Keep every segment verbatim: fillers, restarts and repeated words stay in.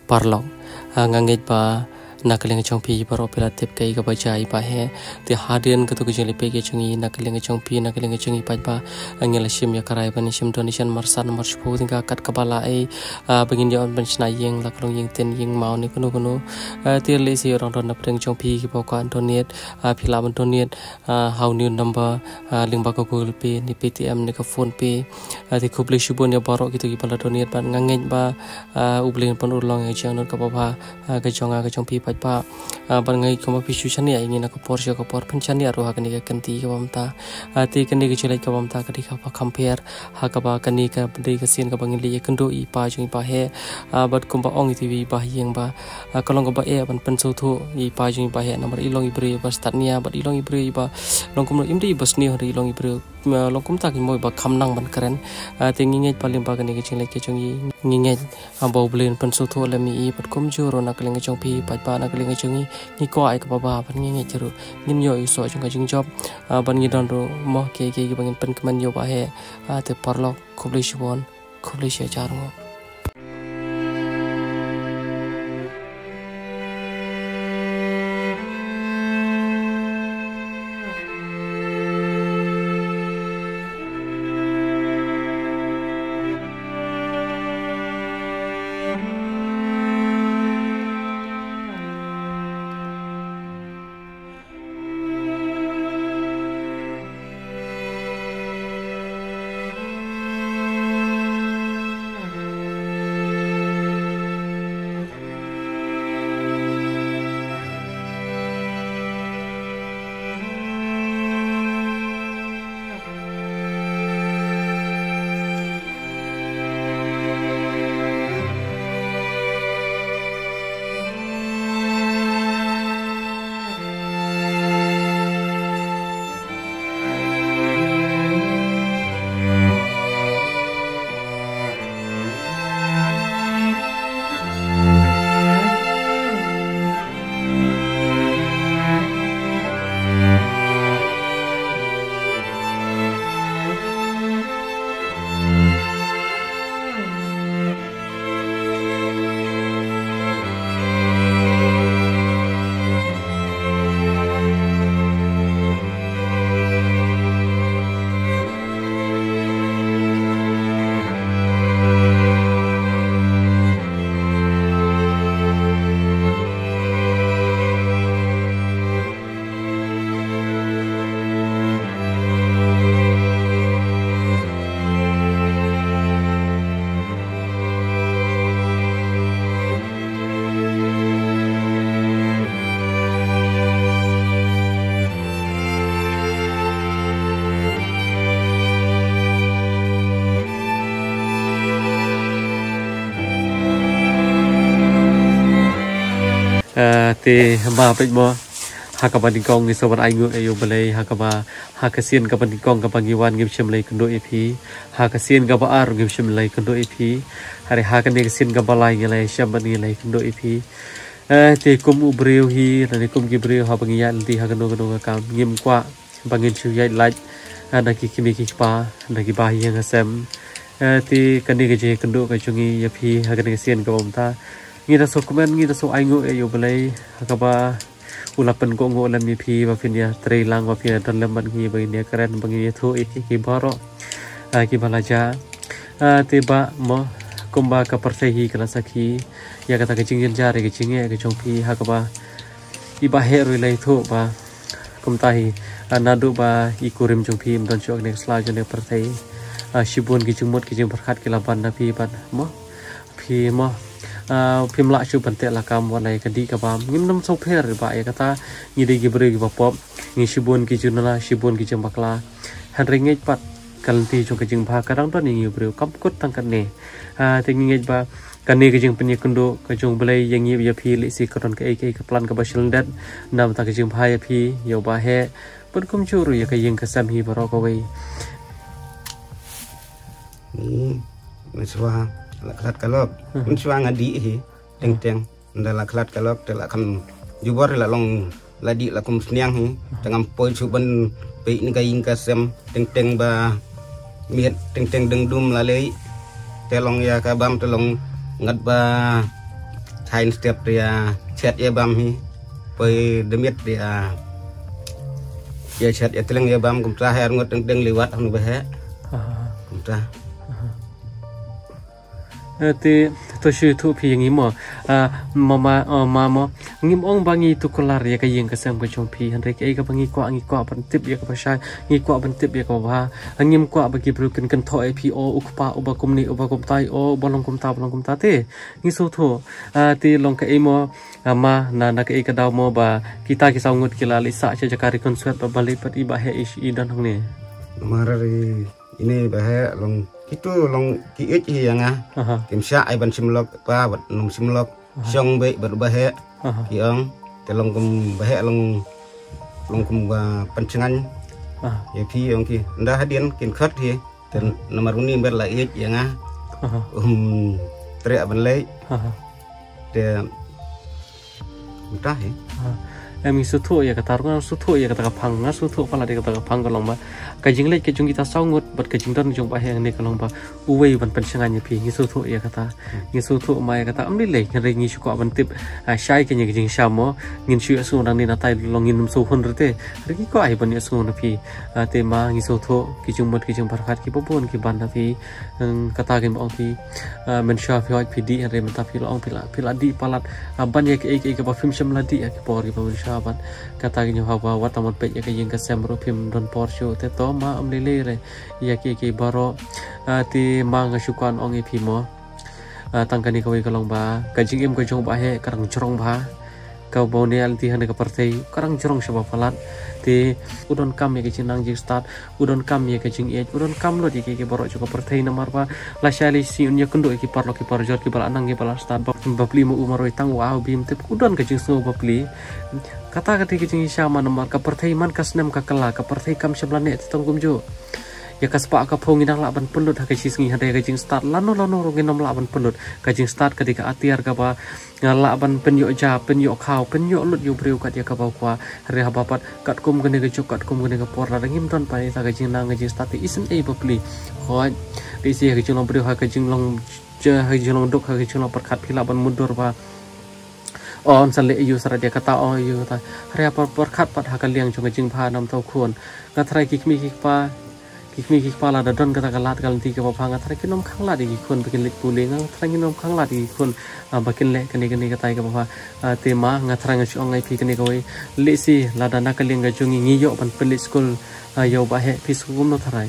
parlok ngangit ba nakaling chong pi paro operative kai ka bajai pa he ti hadin ka to ke jeli pe ke chungi nakaling chong pi nakaling chungi pa pa angel sim ya karai ban sim donation marsan mar spu tinga kat kabala ai begin dia on benchna yeng lakrong yeng ten yeng mau ni kuno kuno ti le si rong ron napring chong pi ki pa ka donate phila ban donate how new number link ba ka google pay ni ptm ni ka phone pay ti khupli shubon ya baro ki to ki pala donate ban ngangit ba ublen pon ulong ya chang ka pa ka chonga ka chong pi pa bangai koma pisu chani ai ngina ko porsche ko por penchani aru ha kani ka kanti ka bamta ati kani ka chulai ka bamta ka dikha pa compare ha ka ba kani ka dei ka sin ka bangin le kendo i pa jung pa he bat kumba ong tv ba yeng ba kalong ka ba e ban pen so thu i pa jung pa he number ilong i bre ba start nia bat ilong i bre ba long kum imdi bas ni hori ilong i bre long kum ta ki moi ba kham nang ban karen ati ngingej palim ba kani ka chulai ke chung i ngingej ambau blen pen so thu le mi i bat kum ju ro na kaleng ka chung pi pa pa na kaleng ka chung i ni ko ai ka ba ba ban ngingej jeru ngin yo i so chung ka jing job ban ngi don ro mo ke ke ki bangin pen kaman yo ba he ate parlok khubli shibon khubli she charmo te ba pe mo hakaban kong ni soban aingu ayo balai hakaba hakasian kaban kong kaban giwan gim shimlai kendo epi hakasian gaba ar gim shimlai kendo epi hari hakan ni kasin gaba lai ngelai shaban ngelai kendo epi te kum ubreu hi nani kum gibreu ha bangiya ndi hakano kano kam ngim kwa bangin chu yai lai ana ki kimi ki pa na ki ba yang asem te kani ke je kendo ka chungi epi hakan ni kasin gaba mta ngira so komen ngira so aingu ayo balai hakaba ulapan ko ngo lam pi wa finia tre lang wa finia dan lam ngi ba ini keren bangi thu iki ki baro ki balaja tiba mo kumba ka persehi kala sakhi ya kata ke cingin jare ke cinge ke chongpi hakaba iba heru lai thu ba kumtahi nadu ba ikurim chongpi mdon chok nek sla jone persehi shibun ki chungmot ki jing berkat ki laban na pi ban mo pi mo phim lại chụp bản tệ là camวันnày cái đi cả bám nhưng năm sau phê rồi vậy kata như đây cái bơi cái bọc như shibun cái chun là shibun cái chừng bạc la hành ring ngay pat kalti trong cái chừng pha cái đó ni nhiều bơi cắm cốt tăng cái này thì ngay ba cái này cái chừng penye kundo cái chừng bơi yang như phi lệ si cái cái cái cái plan cái basel dat nam ta cái chừng pha phi nhiều ba he pun kum churu ya cái yang kesam hi baro cái way Miswa laklat kalok miswa ngadi hi teng teng nda laklat kalok te la kam jubor la long ladi la kum sniang hi tengam poi chuban pe ni ka ing kasem teng teng ba miet teng teng deng dum la lei te long ya ka bam te long ngat ba Tain setiap dia chat ya bam hi pe demit dia ya chat ya teleng ya bam kum ta her ngot deng deng liwat anu bahe kum ta ti to shu thu phi ngi mo ma ma ma mo ngim ong bangi tu kolar ya ka yeng ka sam ka chong phi han re ke ka bangi kwa ngi kwa ban tip ya ka pasai ngi kwa ban tip ya ka ba ngim kwa ba ki broken kan tho ai phi o ukpa uba kum ni uba kum tai o bolong kum ta bolong kum ta te ngi so tho ti long ka e mo ma na na ka e ka daw mo ba kita ki saungut ki la li sa cha jakari konsert ba bali pat i ba he is i dan hang ne marari ini bahe long itu long ki ich yang ah kim sha ai ban simlok pa bat num simlok song be ber bahe ki ong te long kum bahe long long kum ba pancengan ya pi ong ki nda hadien kin khat hi te nomor uni ber la ich yang ah um tre ban le te entah he em su thu ya kata orang su thu ya kata kapang ngas su thu pala dia kata kapang kalau ba kajing lek kajung kita saungut bat kajing don jong ba hang ni kalau ba uwei ban pensengan nya pi ngi su thu ya kata ngi su thu mai kata amli le ngari ngi su ko ban tip shai ke nya kajing samo ngin su su dang ni na tai long ngin su hun rete ri ko ai ban ya su na pi te ma ngi su thu kijung mot kijung parkhat ki popon ki ban na pi kata gen ong pi men sha pi pi di re men ta pi ong pi la pi la di palat ban ya ke ke ba film sham la di ya ki por ki ba sahabat kata gini hawa watamat pek ya kayeng kasem rupim don porsio te to ma am lele re ya ki ki baro ti ma ngasukan ong ipi mo tangkani kawai kalong ba kajing im kajong ba he karang jorong ba kau bau ne alti hane ka partai karang jorong sebab falat ti udon kam ya kajing nang jing start udon kam ya kajing e udon kam lo di ki ki baro juga partai nomor ba la shali si unya kendo ki parlo ki parjot ki bala nang ki bala start babli mo umaro itang wow bim te udon kajing so babli kata kati kicing syama nomor ka partai man kasnem ka kala ka partai kam seblane tetong kumjo ya kaspa ka pongi nang laban pelut ha kajing singi hade kajing start lano lano rongin nom laban pelut kajing start ketika atiar ka ba ngalaban penyo ja penyo khau penyo lut yu breu kat ya ka ba kwa re ha bapat kat kum gene ke kat kum gene ke por la ngim ton pa ta kajing nang kajing start isen e babli hoi di si kajing long breu ha kajing long ja kajing long dok ha kajing long perkat philaban mundur ba on sale yu sara dia kata oh yu ta ria por por khat pat hakal liang chung jing pha nam tau khon nga thrai ki mi ki pa ki mi ki pa la da don kata kalat kal ti ke pa nga thrai ki nom khang la di khon bikin lik puli nga thrai ki nom khang la di khon bakin le kani kani kata ke pa tema nga thrai nga chong ngai pi kani ko le si la da na kaling ga chung ngi yo pan pelit school yo ba he pi skum no thrai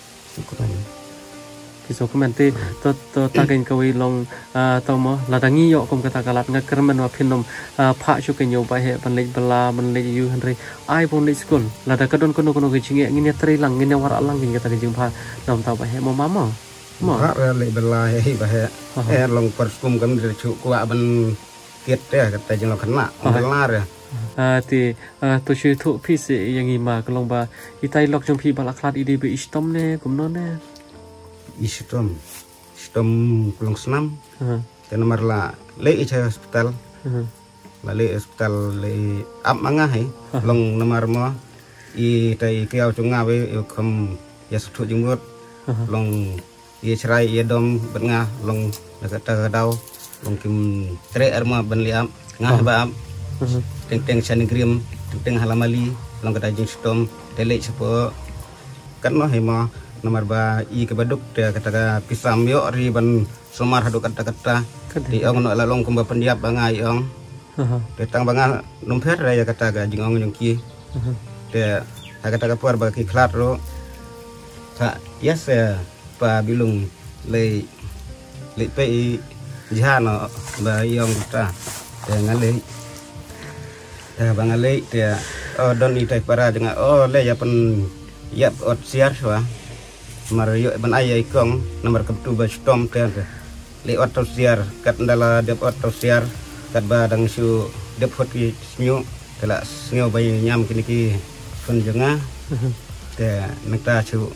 kiso komente to to tagen kawai long to mo ladangi yo kom kata kalat nga kermen wa phinom pha chu ken yo ba he ban le bala man le yu hanre ai bon le school lada kadon kono kono ke chinge ngine tri lang ngine war alang ngin kata jing pha nom ta ba he mo mama mo ra le bala he ba he e long per skum kam de chu kwa ban kiet te kata jing lo khana bala re ti to shu thu phi se yangi ma klong ba itai lok jong phi bala klat ide be istom ne kum no ne istom istom pulang senam dan nomor la le icha hospital la le hospital le am manga hai long nomor mo i tai kiau chunga we kham ya su jinggot long i chrai i dom benga long kata dau long kim tre arma ban liam ngah ba am teng teng sanigrim teng teng halamali long kata jing stom tele sepo kan no hema nomor ba i ke baduk dia kata pisam yo riban somar hadu kata kata di ong no lalong kumba pendiap banga iong detang banga numpher ya kata ga jingong jong ki dia kata kapur ba ki klat ro ta yes pa bilung le le pe jana ba iong ta ya ngale ya banga le dia oh don i tai para dengan oh le ya pen ya ot siar swa Mario ban ayai kong nomor ketu ba stom kan le auto siar kat ndala de auto siar kat ba dang su de phot ki snyu kala snyu ba nyam kini ki kon jenga te nekta chu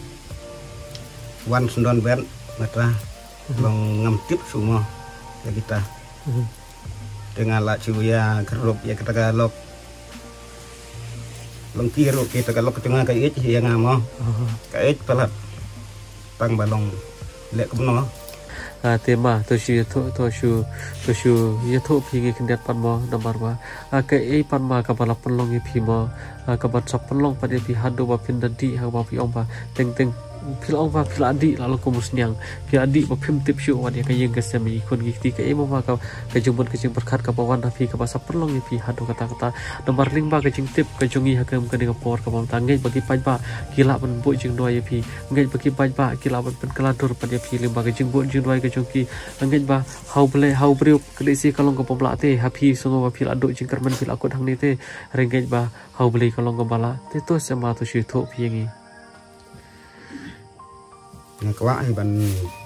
wan sundon ben matra long ngam tip semua ya kita dengan la chu ya kerup ya kita galok long kiro kita kalau ketengah kayak itu yang ngamo kayak pelat tang balong lek kuno tema to shi to to shu to shu ye to phi ngi kindet pan mo nambar wa ke ei pan ma ka bala penlong ye phi mo ka bat sap penlong pa de phi hadu ba phin dadi ha ba phi ong ba teng teng phil ong ba phil adi lalu kumus niang phil adi ba phim tip shu wa de ka yeng ka semi kon gi ti ka ei mo ma ka ka jumbon ka jing berkat ka bawan phi ka ba sap penlong ye phi hadu kata kata nambar ling ba ka jing tip ka jungi ha ka ka de ka por ka bam tangai bagi pai ba kila ban bu jing doi ye phi ngai bagi pai ba kila ban pen kala dur pa de phi ling ba ka jing bu jing doi ka jong ki angin ba hau bele hau beriuk kedisi kalong ko pembla te hapi songo ba phil adu jing kerman phil akut hang ni te rengej ba hau beli kalong ko bala te to sama to shi tho phi ngi na kwa ai ban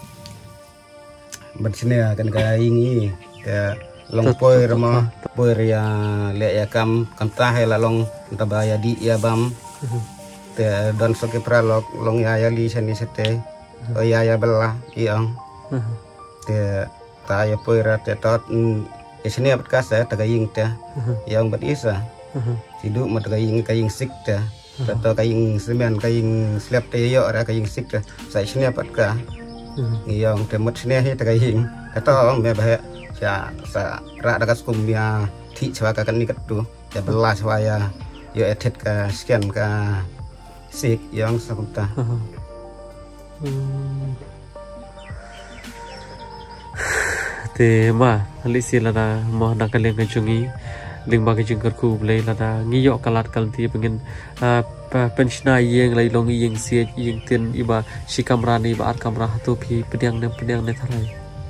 ban sine kan ka ingi ya long poi rama poi ya le ya kam kam ta he la long ta ba ya di ya bam te don so ke pralok long ya ya li seni sete o ya ya bela iang te ta ya poi ra te tot isne pat ka sa ta ga ying te yang bat isa sidu mat ga ying ka ying sik te ta ka ying semen ka ying slap te yo ra ka ying sik te sa isne pat ka yang te mat sne he ta ga ying ka to me ba sa sa ra da ka skum ya thi chwa ka kan ni kat tu ya bela chwa ya yo etet ka scan ka sik yang sakuta te ma lisi lada mo na kaleng ka jungi ling ba ka jing ku blai lada ngiyo kalat kal ti pengen penshna yeng lai long yeng sie yeng tin iba si kamra ni ba ar kamra tu phi pediang ne pediang ne tharai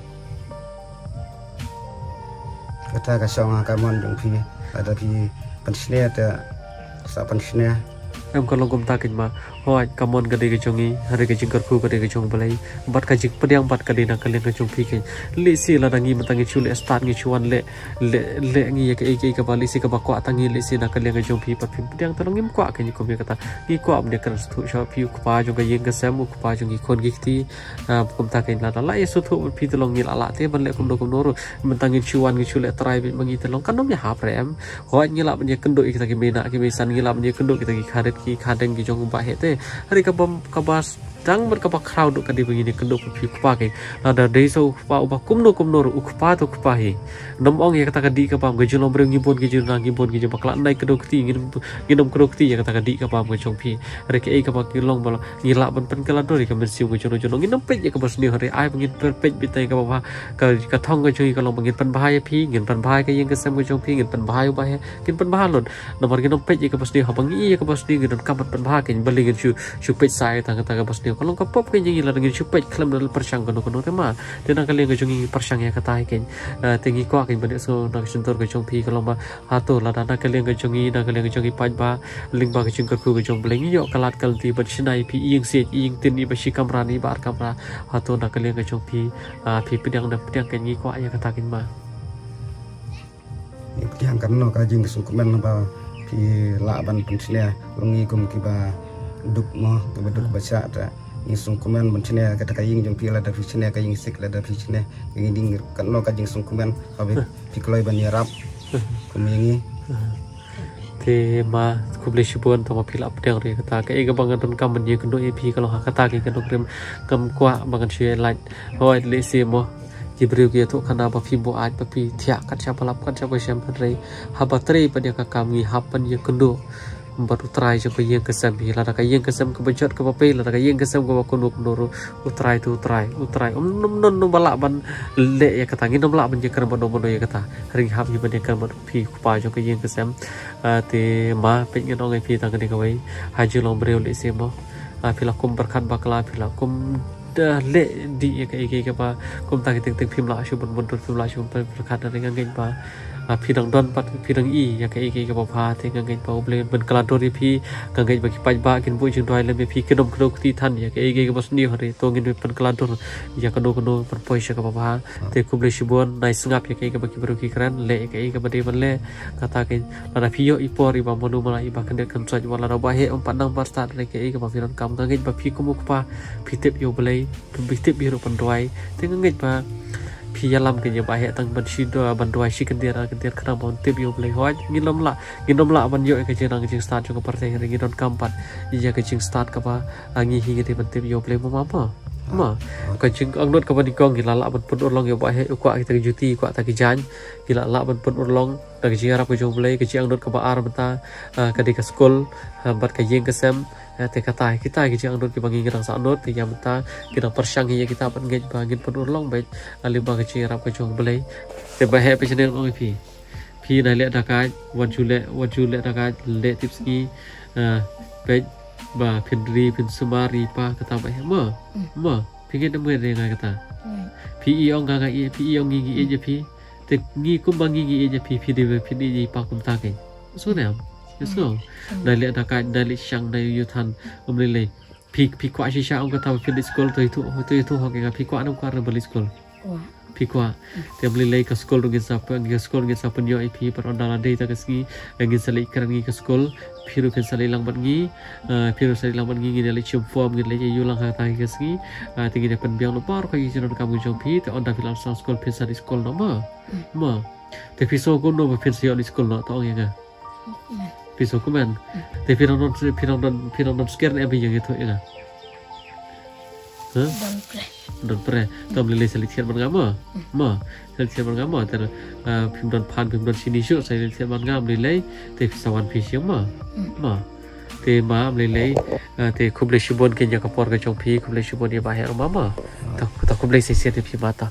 kata ka songa ka mon jong phi ada phi penshne ta sa penshne em kalau gom ta kin ma hoi kamon ka de ka jongi hare ka jing ku ka de ka jong blai bat ka jing pediang bat ka de na kaleng ka jong phi kin li si la dangi matangi chule start ngi chuan le le le ngi ka ei ka ba li si ka ba kwa tangi li si na kaleng ka jong phi pat phim pediang ta ngim kwa ka ni ko me kata ni ko am de kan thu sha phi ku pa jong ka yeng ka sam ku pa jong ki khon gi ti kum ta kin la la ye su thu phi to long ni la la te ban le kum do kum no ro matangi chuan ngi chule trai bi mangi te long kan nom ya ha prem hoi ngi la ban ye kendo ik ta ki me na ki me san ngi la ban ye kendo ki ta ki khadet ki khadeng ki jong ba he te hari ka bam ka bas dang ber ka ba crowd ka di begini kendo phi ku pa ke ada dei so pa uba kumno kumno ru ku pa to ku pa hi nom ong ya kata ka di ka pam ga jilom breng ngibon ki jina ngibon ki bakla nai kedok ti ngin nginom kedok ti ya kata ka di ka pam ga jong phi hari ke ei ka ba ki long bal ngila ban pen kala dori ka mensiu ga jono jono nginom pe ya ka bas ni hari ai bengin per pe bi tai ka ba ka ka thong ga joi ka long bengin pan bhai phi ngin pan bhai ka yeng ka sam ga jong phi ngin pan bhai ba he kin pan bhai lon nomor nginom pe ya ka bas ni ha bangi ya ka bas ni ngin ka pan bhai kin bali ngin chu chu pe sai ta ka ka bas ni kalau ka pop kan jingi la ngin chu pe klam dal persang kono kono tema tena kaleng ga jungi persang ya kata ken tengi ko kin bade so na sentor ga jong phi kalau ba hato la na kaleng ga jungi na kaleng ga jungi pa ba ling ba ga jing ka ku ga jong bleng yo kalat kal ti bat sinai phi ing se ing tin i ba shi kamra ni bar kamra hato na kaleng ga jong phi phi pidang na pidang ken ngi ko ya kata kin ma yang kan no ka jing sukumen ba phi la ban pensne longi kum ki ba duk mo ke duk baca ta ni sungkuman mencene kata kaying jong pila da ficene kaying sik la da ficene ngi ding kan no ka jing sungkuman abe pikloi ban yarap kumingi te ma kuble shibon to ma phila pdeng re kata ka ega bangan ton kam ban ye kendo e phi kalau ha kata ki kendo krem kam kwa bangan she lai hoi le se mo jibril ki to khana ba phi bo aj pa phi thia kat cha palap kat cha ba sham re ha ba tre pa dia ka kam ngi hapan ye kendo baru try coba yang kesam hi lada ka yang kesam ke bejot ke papai lada ka yang kesam ke kunuk nuru utrai tu utrai utrai om nom non nom balak ban le ya kata ngi nom lak ban je kan ban nom ya kata ring hap hi ban kan ban phi pa jo ke yang kesam te ma pe ngi nong phi tang ni ka wai haju long breu le se mo phi la kum berkat bakla phi la kum dah le di ya ka ke ka ba kum ta ke ting phim la shu ban ban phim la shu berkat ring ngai ba pidang don pat pidang i ya ka iki ka pa te ngai pa ble ben kala dori phi ka ngai ba ki pa ba kin bu jing doi le me phi kedom kro ti than ya ka iki ka bas ni hore to ngin pen kala dor ya ka no ko no per poi sha ka pa te ku ble shibon nai sngap ya ka iki ba ki bro ki kran le ka iki ka ba de ban le kata ke la phi yo i por i ba monu mala i ba kan de kan sa wala ra ba he om pandang par start le ka iki ba firan kam ka ngai ba phi ku mu pa phi tep yo ble phi tep bi ro pan doi te ngai ba phi yalam ke ba he tang ban shi do ban doi shi kan dia kan dia khana bon tip yo ble hoj ngilom la ngilom la ban yo ke jeng jing start jo ko par te ngi don kampat iya ke jing start ka ba ngi hi ngi te ban tip yo ble mo ma pa ma ka jing ang not ka ban kong gila la ban pun urlong yo ba he kwa kita juti kwa ta ki jan gila la ban pun urlong ta ki arab ko jong blai ka jing ang not ka ba ar bata ka di ka skol bat ka jing ka sem te kata kita ki jing ang not ki bangi ngrang sa not ti yam ta kita persyang ya kita ban ngej bangin pun urlong baik ali ba ka jing arab ko jong blai te ba he pe channel ong pi pi na le da ka wan chu le wan chu le da ka le tips ki baik ba pendri pen sumari pa kata ba ma ma pingin na mo re nga kata pi i ong ga ga i pi i ong gi gi je pi te ngi kum bang gi gi je pi pi de pi ni pa kum ta ke so na so na le da ka da le shang da yu than um le le pi pi kwa shi sha ong kata pi school to itu to itu ho ga pi kwa nam kwa ra school pi kwa te beli lei ka school ngin sa pa ngi school ngin sa pa nyo ip par ondala dei ta kasgi ngin sa lei kran ngi ka school phiru pen sa lei lang ban ngi phiru sa lei lang ban ngi ngi le chum form ngi le yu lang ha ta kasgi ti ngi pen biang no par ka yi jon ka mu jong pi te onda filang sa school pen sa di school no ma ma te piso ko no pen sa di school no to ngi ga piso ko men te philang non philang non philang non scare e bi yang itu ya huh don pre tom lele seleksian bergama ma seleksian bergama ter phim don phan phim don sini shu seleksian bergama lele te sawan phisiam ma ma te ma lele te khuble shibon ke nya kapor ke chong phi khuble shibon ye ba her mama ta ta khuble se se te phi mata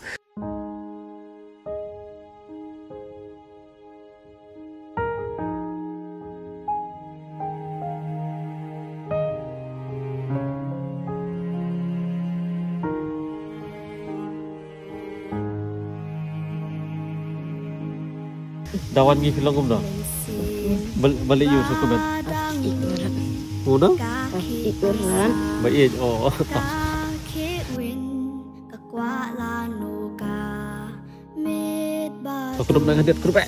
dawan ngi film gum do balik yu so kuben udah ikuran baik oh aku dum nang hadet grup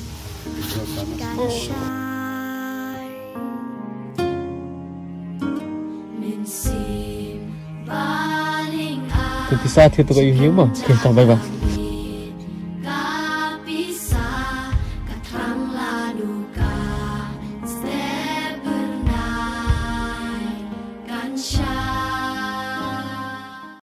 Kita saat itu kayu hiu mah, kita sampai bang.